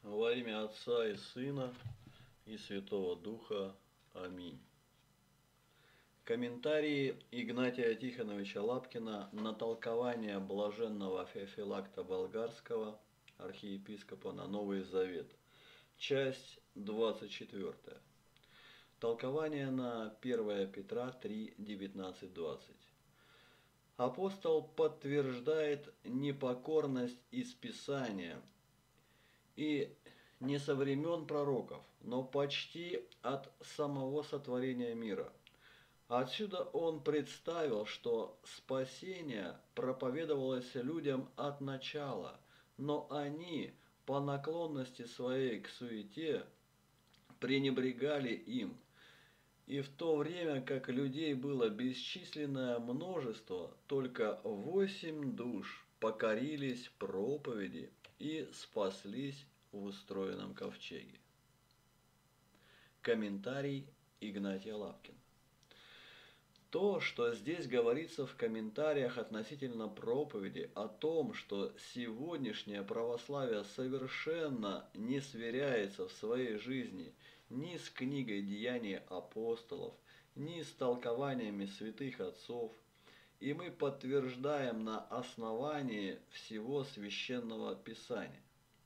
Во имя Отца и Сына и Святого Духа. Аминь. Комментарии Игнатия Тихоновича Лапкина на толкование блаженного Феофилакта Болгарского, архиепископа, на Новый Завет. Часть 24. Толкование на 1 Петра 3, 19-20. Апостол подтверждает непокорность из Писания и не со времен пророков, но почти от самого сотворения мира. Отсюда он представил, что спасение проповедовалось людям от начала, но они по наклонности своей к суете пренебрегали им. И в то время как людей было бесчисленное множество, только 8 душ покорились проповеди и спаслись в устроенном ковчеге. Комментарий Игнатия Лапкина. То, что здесь говорится в комментариях относительно проповеди о том, что сегодняшнее православие совершенно не сверяется в своей жизни ни с книгой «Деяний апостолов», ни с толкованиями святых отцов, и мы подтверждаем на основании всего священного писания,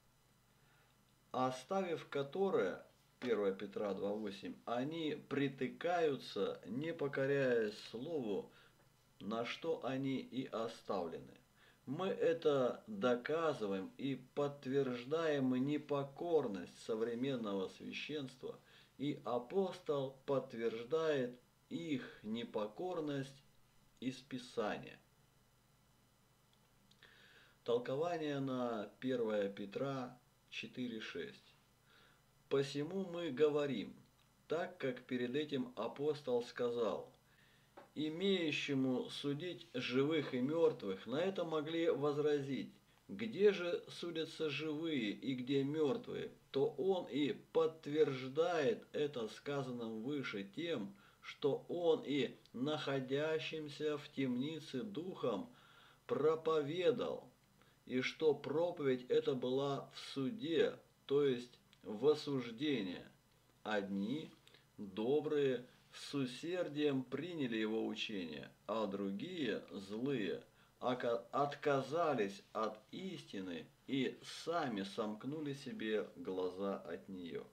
оставив которое, 1 Петра 2,8, они притыкаются, не покоряясь слову, на что они и оставлены. Мы это доказываем и подтверждаем непокорность современного священства, и апостол подтверждает их непокорность из Писания. Толкование на 1 Петра 4,6. Посему мы говорим, так как перед этим апостол сказал: имеющему судить живых и мертвых, на это могли возразить: где же судятся живые и где мертвые? То он и подтверждает это сказанным выше тем, что он и находящимся в темнице духом проповедал, и что проповедь эта была в суде, то есть в осуждение. Одни, добрые, с усердием приняли его учение, а другие, злые, отказались от истины и сами сомкнули себе глаза от нее.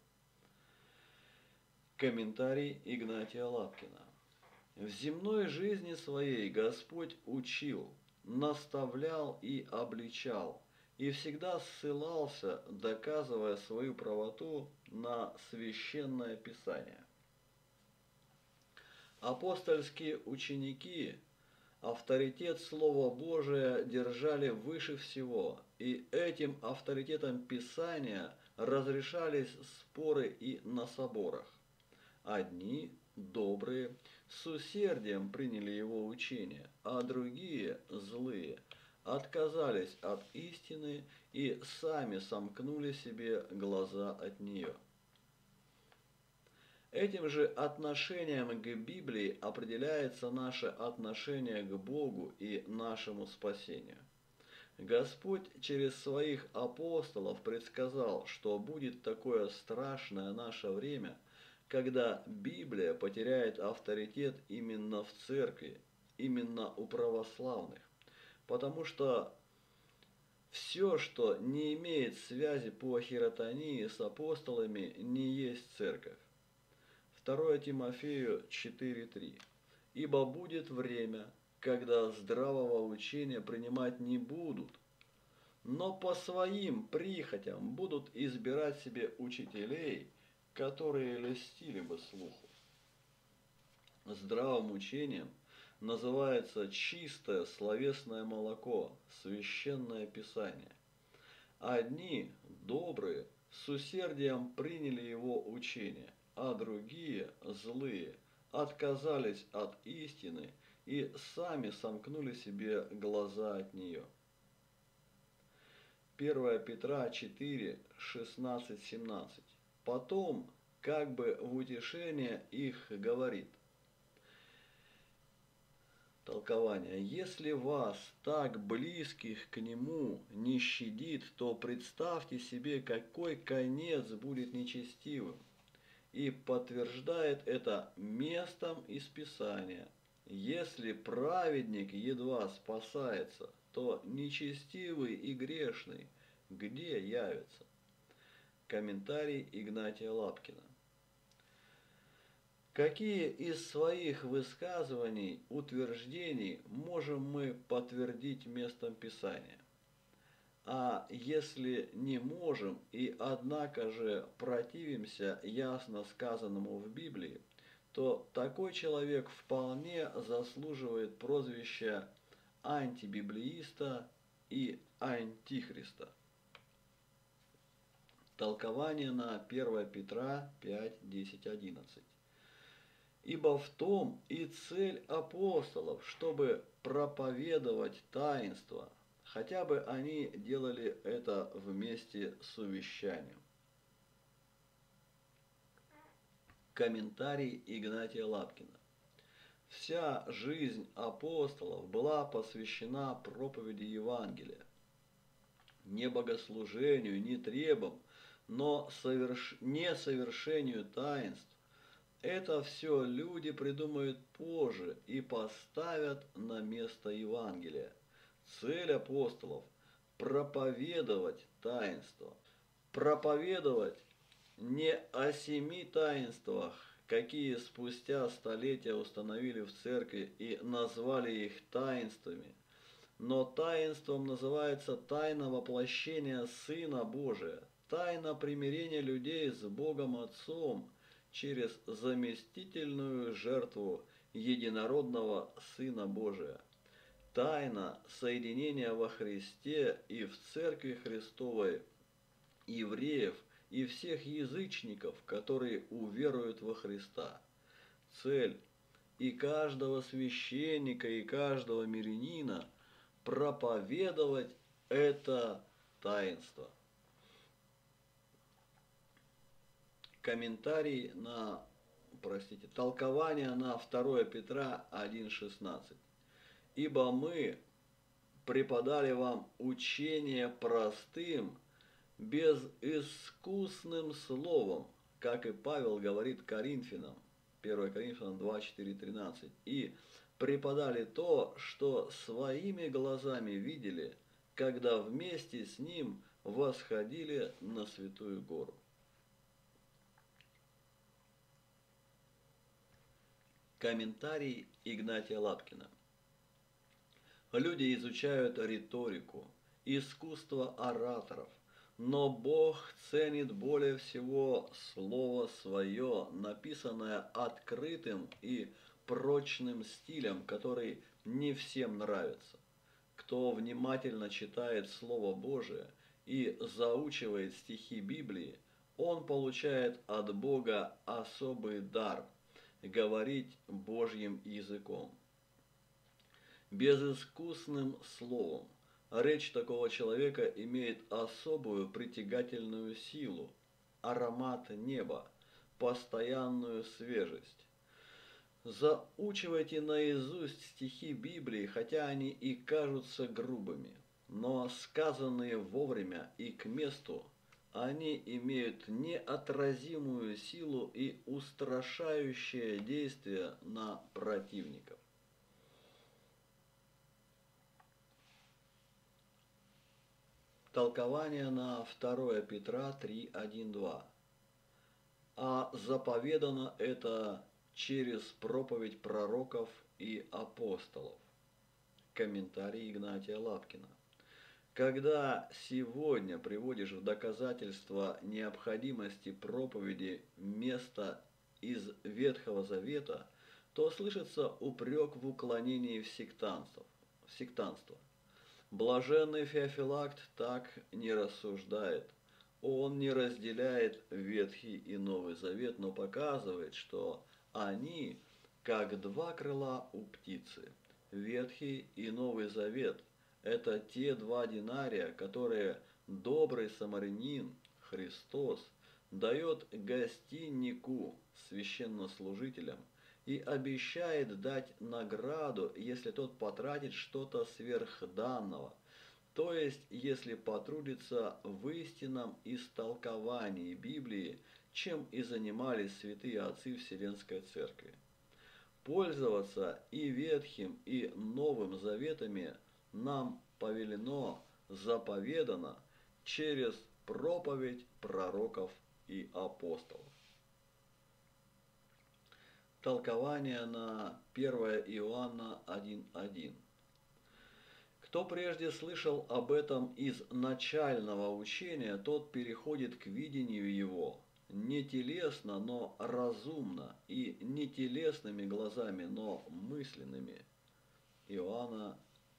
Комментарий Игнатия Лапкина. В земной жизни своей Господь учил, наставлял и обличал, и всегда ссылался, доказывая свою правоту, на священное Писание. Апостольские ученики авторитет Слова Божия держали выше всего, и этим авторитетом Писания разрешались споры и на соборах. Одни, добрые, с усердием приняли его учение, а другие, злые, отказались от истины и сами сомкнули себе глаза от нее. Этим же отношением к Библии определяется наше отношение к Богу и нашему спасению. Господь через своих апостолов предсказал, что будет такое страшное наше время, когда Библия потеряет авторитет именно в церкви, именно у православных, потому что все, что не имеет связи по хиротонии с апостолами, не есть церковь. 2 Тимофею 4:3. Ибо будет время, когда здравого учения принимать не будут, но по своим прихотям будут избирать себе учителей, которые льстили бы слуху. Здравым учением называется чистое словесное молоко, священное Писание. Одни, добрые, с усердием приняли его учение, а другие, злые, отказались от истины и сами сомкнули себе глаза от нее. 1 Петра 4, 16, 17. Потом, как бы в утешение их говорит: Толкование. Если вас, так близких к нему, не щадит, то представьте себе, какой конец будет нечестивым. И подтверждает это местом из Писания. Если праведник едва спасается, то нечестивый и грешный где явится? Комментарий Игнатия Лапкина. Какие из своих высказываний, утверждений можем мы подтвердить местом Писания? А если не можем и однако же противимся ясно сказанному в Библии, то такой человек вполне заслуживает прозвища антибиблеиста и антихриста. Толкование на 1 Петра 5, 10, 11. Ибо в том и цель апостолов, чтобы проповедовать таинство, хотя бы они делали это вместе с увещанием. Комментарий Игнатия Лапкина. Вся жизнь апостолов была посвящена проповеди Евангелия. Не богослужению, не требам, но не совершению таинств. Это все люди придумают позже и поставят на место Евангелия. Цель апостолов – проповедовать таинство. Проповедовать не о 7 таинствах, какие спустя столетия установили в церкви и назвали их таинствами, но таинством называется тайна воплощения Сына Божия, тайна примирения людей с Богом Отцом через заместительную жертву единородного Сына Божия. Тайна соединения во Христе и в Церкви Христовой евреев и всех язычников, которые уверуют во Христа. Цель и каждого священника, и каждого мирянина – проповедовать это таинство. Комментарий на, толкование на 2 Петра 1,16. Ибо мы преподали вам учение простым, безыскусным словом, как и Павел говорит Коринфянам, 1 Коринфянам 2, 4, 13, и преподали то, что своими глазами видели, когда вместе с ним восходили на Святую Гору. Комментарий Игнатия Лапкина. Люди изучают риторику, искусство ораторов, но Бог ценит более всего Слово Свое, написанное открытым и прочным стилем, который не всем нравится. Кто внимательно читает Слово Божие и заучивает стихи Библии, он получает от Бога особый дар – говорить Божьим языком. Безыскусным словом. Речь такого человека имеет особую притягательную силу, аромат неба, постоянную свежесть. Заучивайте наизусть стихи Библии, хотя они и кажутся грубыми, но сказанные вовремя и к месту, они имеют неотразимую силу и устрашающее действие на противников. Толкование на 2 Петра 3, 1, 2. А заповедано это через проповедь пророков и апостолов. Комментарий Игнатия Лапкина. Когда сегодня приводишь в доказательство необходимости проповеди места из Ветхого Завета, то слышится упрек в уклонении в сектантство. Блаженный Феофилакт так не рассуждает. Он не разделяет Ветхий и Новый Завет, но показывает, что они как два крыла у птицы. Ветхий и Новый Завет – это те два динария, которые добрый самарянин Христос дает гостиннику, священнослужителям, и обещает дать награду, если тот потратит что-то сверх данного, то есть если потрудится в истинном истолковании Библии, чем и занимались святые отцы Вселенской Церкви. Пользоваться и Ветхим, и Новым Заветами нам повелено, заповедано через проповедь пророков и апостолов. Толкование на 1 Иоанна 1:1. Кто прежде слышал об этом из начального учения, тот переходит к видению его не телесно, но разумно, и не телесными глазами, но мысленными. Иоанна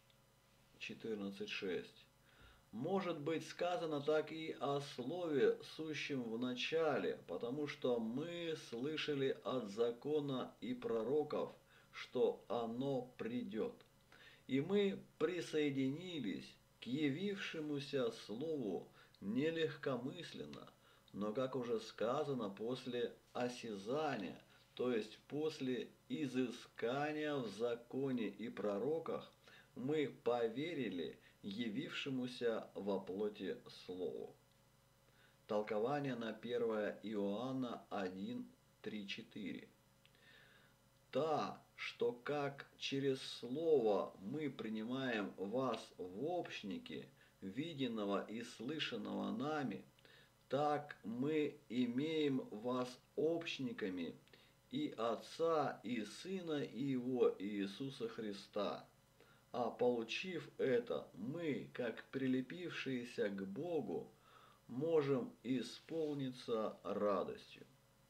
14:6. Может быть сказано так и о слове, сущем в начале, потому что мы слышали от закона и пророков, что оно придет. И мы присоединились к явившемуся слову не легкомысленно, но, как уже сказано, после осязания, то есть после изыскания в законе и пророках, мы поверили явившемуся во плоти слову. Толкование на 1 Иоанна 1:3-4. Та, что как через слово мы принимаем вас в общники, виденного и слышанного нами, так мы имеем вас общниками и Отца, и Сына Его, Иисуса Христа. А получив это, мы, как прилепившиеся к Богу, можем исполниться радостью.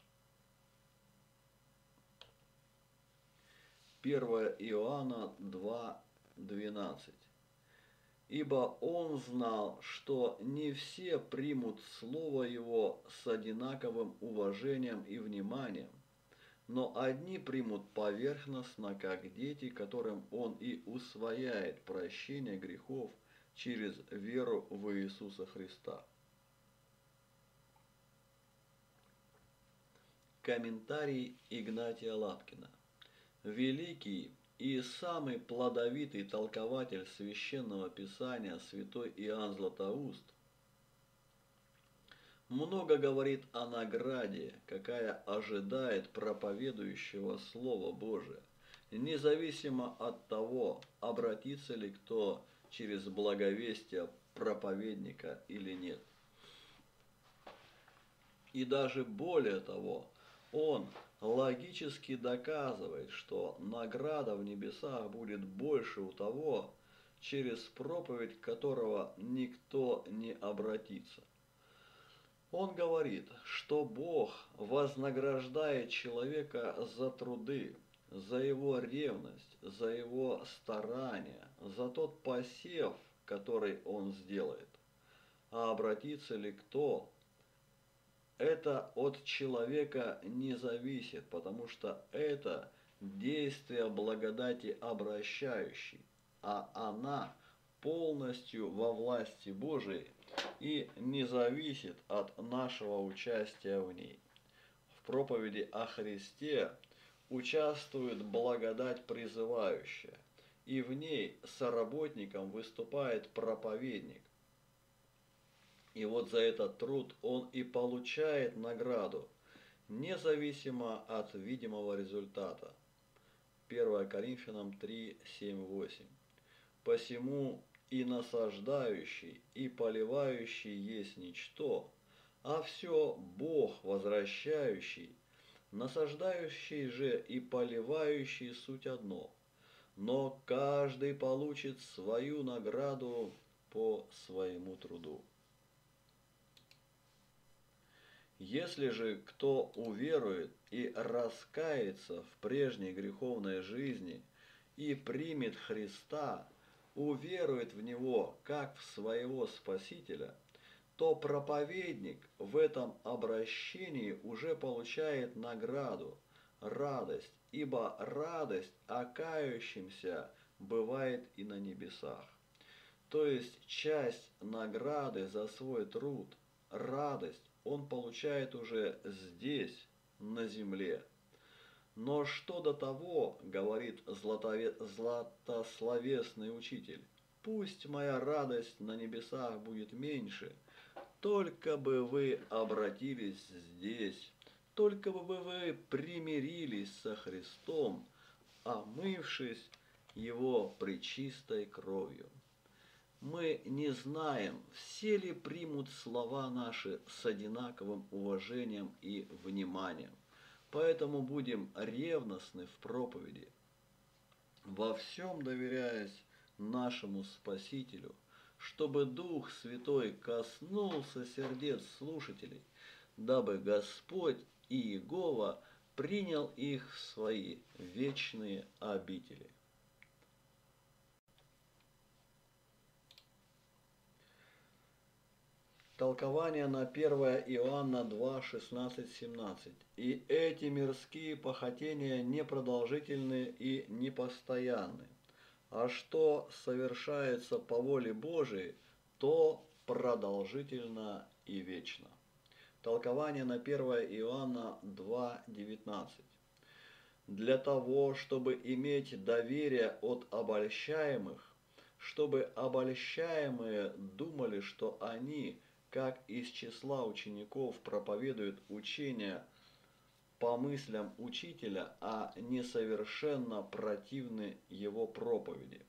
1 Иоанна 2:12. Ибо он знал, что не все примут слово его с одинаковым уважением и вниманием, но одни примут поверхностно, как дети, которым он и усвояет прощение грехов через веру в Иисуса Христа. Комментарий Игнатия Лапкина. Великий и самый плодовитый толкователь священного писания святой Иоанн Златоуст много говорит о награде, какая ожидает проповедующего Слово Божие, независимо от того, обратится ли кто через благовестие проповедника или нет. И даже более того, он логически доказывает, что награда в небесах будет больше у того, через проповедь которого никто не обратится. Он говорит, что Бог вознаграждает человека за труды, за его ревность, за его старания, за тот посев, который он сделает. А обратится ли кто? Это от человека не зависит, потому что это действие благодати обращающей, а она полностью во власти Божией и не зависит от нашего участия в ней. В проповеди о Христе участвует благодать призывающая, и в ней соработником выступает проповедник. И вот за этот труд он и получает награду, независимо от видимого результата. 1 Коринфянам 3:7-8. Посему и насаждающий, и поливающий есть ничто, а все Бог возвращающий, насаждающий же и поливающий суть одно, но каждый получит свою награду по своему труду. Если же кто уверует и раскается в прежней греховной жизни и примет Христа, уверует в Него как в своего Спасителя, то проповедник в этом обращении уже получает награду, радость, ибо радость о кающемся бывает и на небесах. То есть часть награды за свой труд, радость, он получает уже здесь, на земле. Но что до того, говорит златословесный учитель, пусть моя радость на небесах будет меньше, только бы вы обратились здесь, только бы вы примирились со Христом, омывшись Его пречистой кровью. Мы не знаем, все ли примут слова наши с одинаковым уважением и вниманием, поэтому будем ревностны в проповеди, во всем доверяясь нашему Спасителю, чтобы Дух Святой коснулся сердец слушателей, дабы Господь и Иегова принял их в свои вечные обители. Толкование на 1 Иоанна 2, 16, 17. «И эти мирские похотения непродолжительны и непостоянны, а что совершается по воле Божией, то продолжительно и вечно». Толкование на 1 Иоанна 2, 19. «Для того, чтобы иметь доверие от обольщаемых, чтобы обольщаемые думали, что они, как из числа учеников, проповедуют учение по мыслям учителя, а несовершенно противны его проповеди».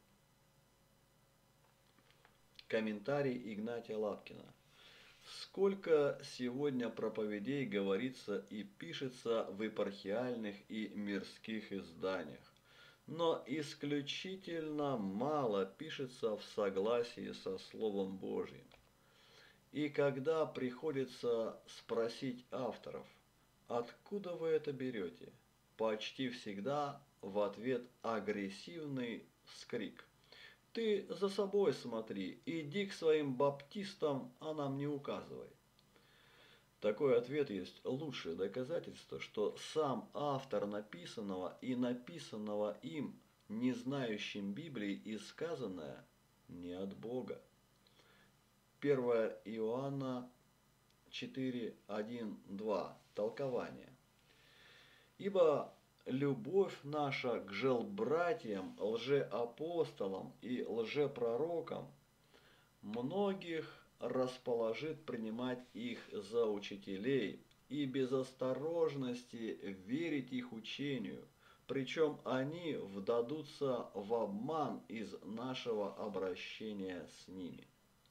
Комментарий Игнатия Лапкина. Сколько сегодня проповедей говорится и пишется в епархиальных и мирских изданиях, но исключительно мало пишется в согласии со Словом Божьим. И когда приходится спросить авторов, откуда вы это берете, почти всегда в ответ агрессивный вскрик: «Ты за собой смотри, иди к своим баптистам, а нам не указывай». Такой ответ есть лучшее доказательство, что сам автор написанного и написанного им, не знающим Библии, и сказанное не от Бога. 1 Иоанна 4, 1, 2. Толкование. «Ибо любовь наша к желбратьям, лжеапостолам и лжепророкам многих расположит принимать их за учителей и без осторожности верить их учению, причем они вдадутся в обман из нашего обращения с ними».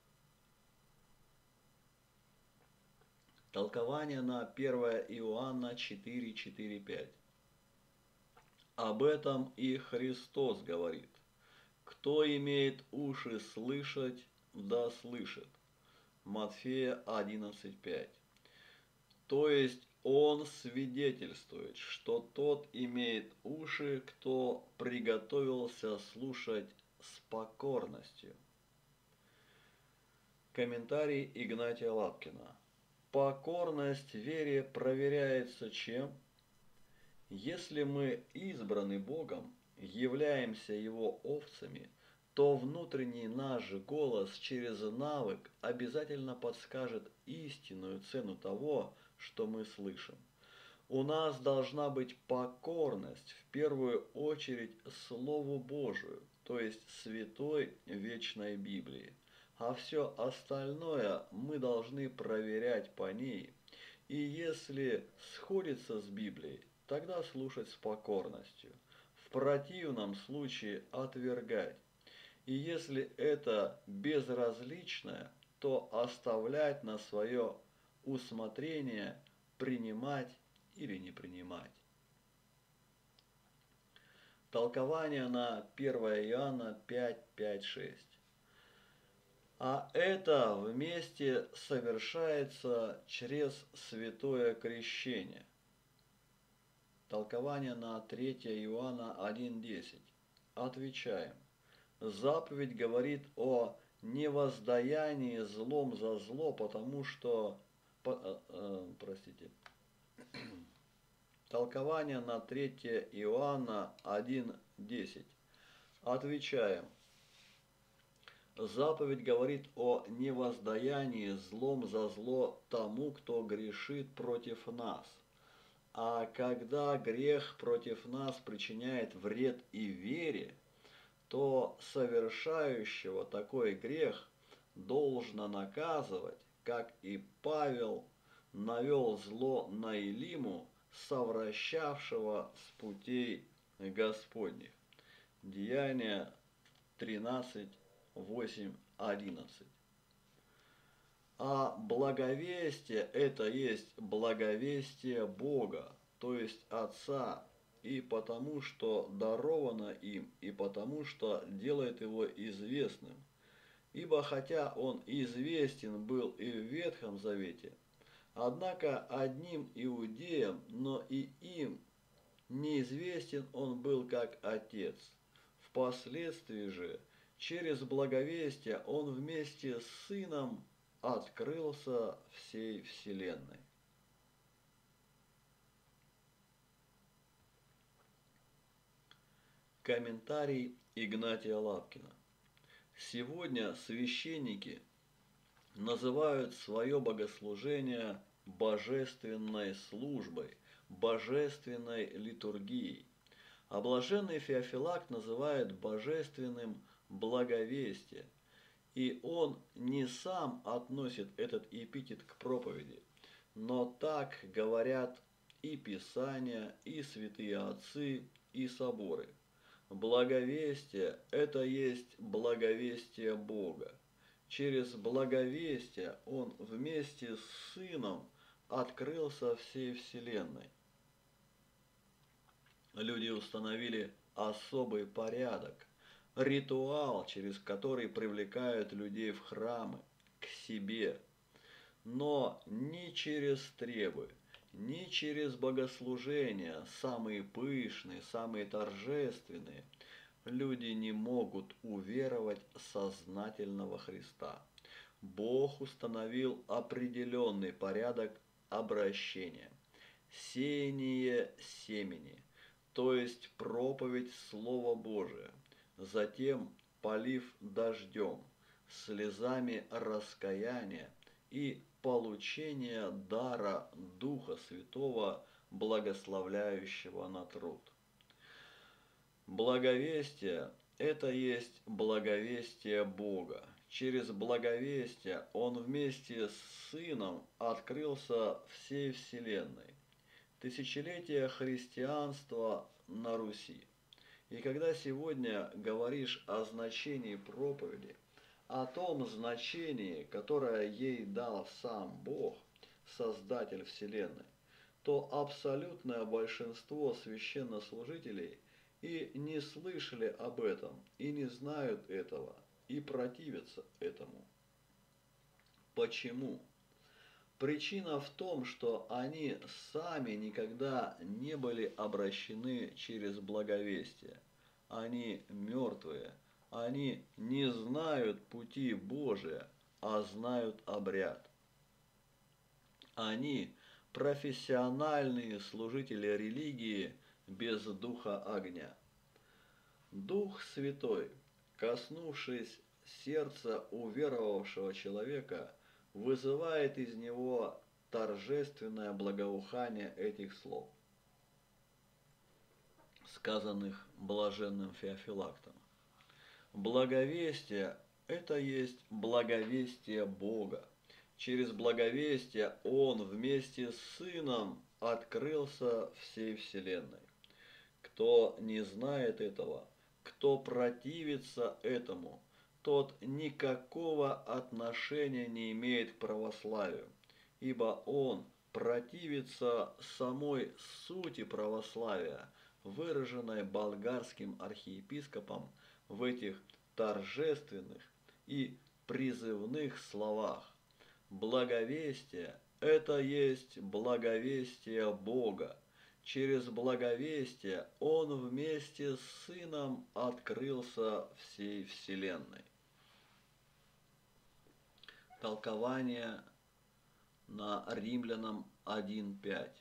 Толкование на 1 Иоанна 4, 4, 5. «Об этом и Христос говорит: кто имеет уши слышать, да слышит». Матфея 11, 5. То есть он свидетельствует, что тот имеет уши, кто приготовился слушать с покорностью. Комментарий Игнатия Лапкина. Покорность вере проверяется чем? Если мы избраны Богом, являемся Его овцами, то внутренний наш голос через навык обязательно подскажет истинную цену того, что мы слышим. У нас должна быть покорность в первую очередь Слову Божию, то есть Святой Вечной Библии. А все остальное мы должны проверять по ней. И если сходится с Библией, тогда слушать с покорностью. В противном случае отвергать. И если это безразличное, то оставлять на свое усмотрение, принимать или не принимать. Толкование на 1 Иоанна 5, 5, 6. А это вместе совершается через святое крещение. Толкование на 3 Иоанна 1:10. Отвечаем. Заповедь говорит о невоздаянии злом за зло, потому что... Толкование на 3 Иоанна 1:10. Отвечаем. Заповедь говорит о невоздаянии злом за зло тому, кто грешит против нас. А когда грех против нас причиняет вред и вере, то совершающего такой грех должно наказывать, как и Павел навел зло на Илиму, совращавшего с путей Господних. Деяния 13, 8, 11. А благовестие – это есть благовестие Бога, то есть Отца, и потому что даровано им, и потому что делает его известным. Ибо хотя он известен был и в Ветхом Завете, однако одним иудеям, но и им неизвестен он был как Отец. Впоследствии же, через благовестие он вместе с Сыном открылся всей вселенной. Комментарий Игнатия Лапкина. Сегодня священники называют свое богослужение божественной службой, божественной литургией, а блаженный Феофилакт называет божественным благовестие, и он не сам относит этот эпитет к проповеди, но так говорят и Писания, и святые отцы, и соборы. Благовестие – это есть благовестие Бога. Через благовестие Он вместе с Сыном открылся всей вселенной. Люди установили особый порядок, ритуал, через который привлекают людей в храмы, к себе, но не через требы, ни через богослужения, самые пышные, самые торжественные, люди не могут уверовать сознательно во Христа. Бог установил определенный порядок обращения. Сеяние семени, то есть проповедь Слова Божия, затем полив дождем, слезами раскаяния и получение дара Духа Святого, благословляющего на труд. Благовестие – это есть благовестие Бога. Через благовестие Он вместе с Сыном открылся всей вселенной. Тысячелетия христианства на Руси. И когда сегодня говоришь о значении проповеди, о том значении, которое ей дал сам Бог, Создатель Вселенной, то абсолютное большинство священнослужителей и не слышали об этом, и не знают этого, и противятся этому. Почему? Причина в том, что они сами никогда не были обращены через благовестие. Они мертвые, они не знают пути Божия, а знают обряд. Они профессиональные служители религии без духа огня. Дух Святой, коснувшись сердца уверовавшего человека, вызывает из него торжественное благоухание этих слов, сказанных блаженным Феофилактом. Благовестие – это есть благовестие Бога. Через благовестие Он вместе с Сыном открылся всей вселенной. Кто не знает этого, кто противится этому, тот никакого отношения не имеет к православию, ибо он противится самой сути православия, выраженной болгарским архиепископом в этих торжественных и призывных словах. Благовестие – это есть благовестие Бога. Через благовестие Он вместе с Сыном открылся всей вселенной. Толкование на Римлянам 1:5.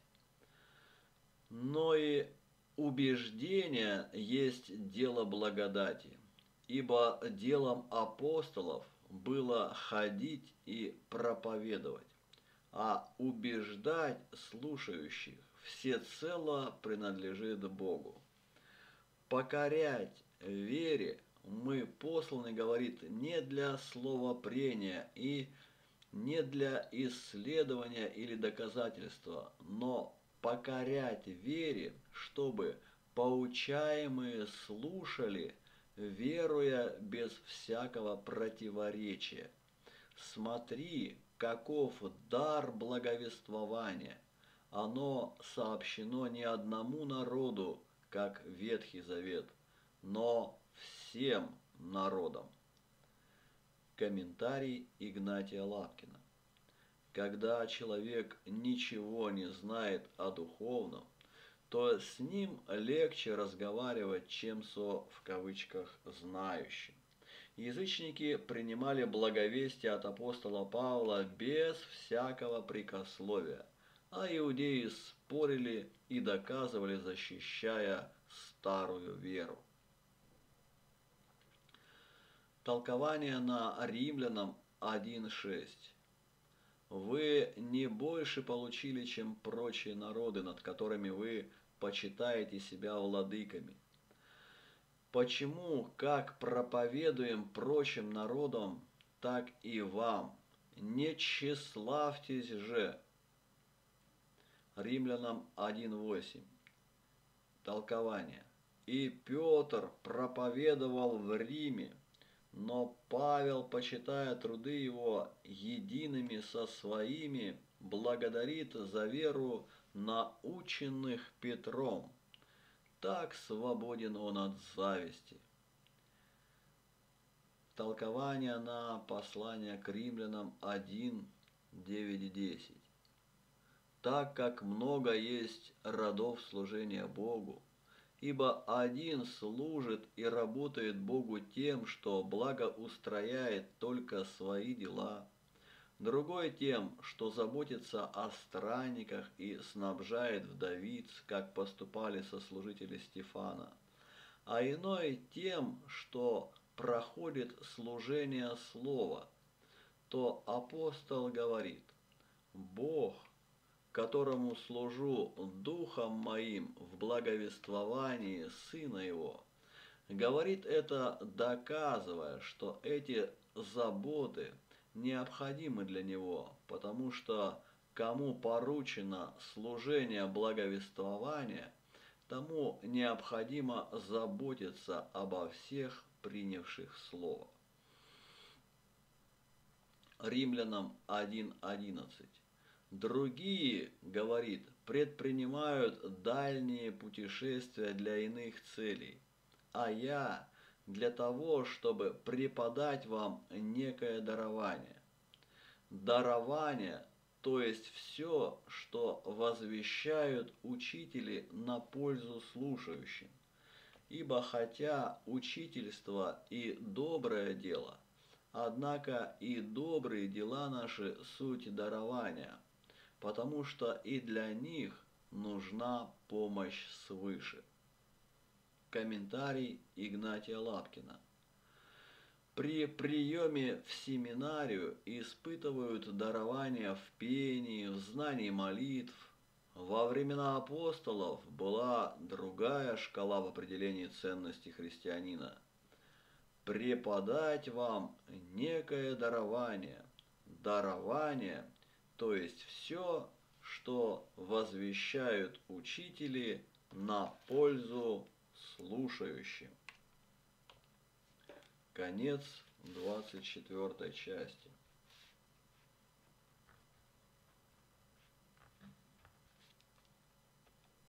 Но и убеждение есть дело благодати, ибо делом апостолов было ходить и проповедовать, а убеждать слушающих всецело принадлежит Богу. Покорять вере мы посланы, говорит, не для словопрения и не для исследования или доказательства, но покорять вере, чтобы поучаемые слушали, веруя без всякого противоречия. Смотри, каков дар благовествования. Оно сообщено не одному народу, как Ветхий Завет, но всем народам. Комментарий Игнатия Лапкина. Когда человек ничего не знает о духовном, то с ним легче разговаривать, чем со, в кавычках, знающим. Язычники принимали благовестие от апостола Павла без всякого прикословия, а иудеи спорили и доказывали, защищая старую веру. Толкование на Римлянам 1:6. Вы не больше получили, чем прочие народы, над которыми вы почитаете себя владыками. Почему, как проповедуем прочим народам, так и вам? Не тщеславьтесь же. Римлянам 1:8. Толкование. И Петр проповедовал в Риме, но Павел, почитая труды его едиными со своими, благодарит за веру наученных Петром. Так свободен он от зависти. Толкование на послание к римлянам 1:9-10. Так как много есть родов служения Богу, ибо один служит и работает Богу тем, что благоустрояет только свои дела, другой тем, что заботится о странниках и снабжает вдовиц, как поступали сослужители Стефана, а иной тем, что проходит служение слова, то апостол говорит: «Бог, которому служу духом моим в благовествовании Сына Его», говорит это, доказывая, что эти заботы необходимы для него, потому что кому поручено служение благовествования, тому необходимо заботиться обо всех принявших слово. Римлянам 1:11. Другие, говорит, предпринимают дальние путешествия для иных целей, а я для того, чтобы преподать вам некое дарование. Дарование, то есть все, что возвещают учители на пользу слушающим. Ибо хотя учительство и доброе дело, однако и добрые дела наши суть дарования, потому что и для них нужна помощь свыше. Комментарий Игнатия Лапкина. При приеме в семинарию испытывают дарования в пении, в знании молитв. Во времена апостолов была другая шкала в определении ценности христианина. Преподать вам некое дарование. Дарование, то есть все, что возвещают учители на пользу слушающим. Конец 24 части.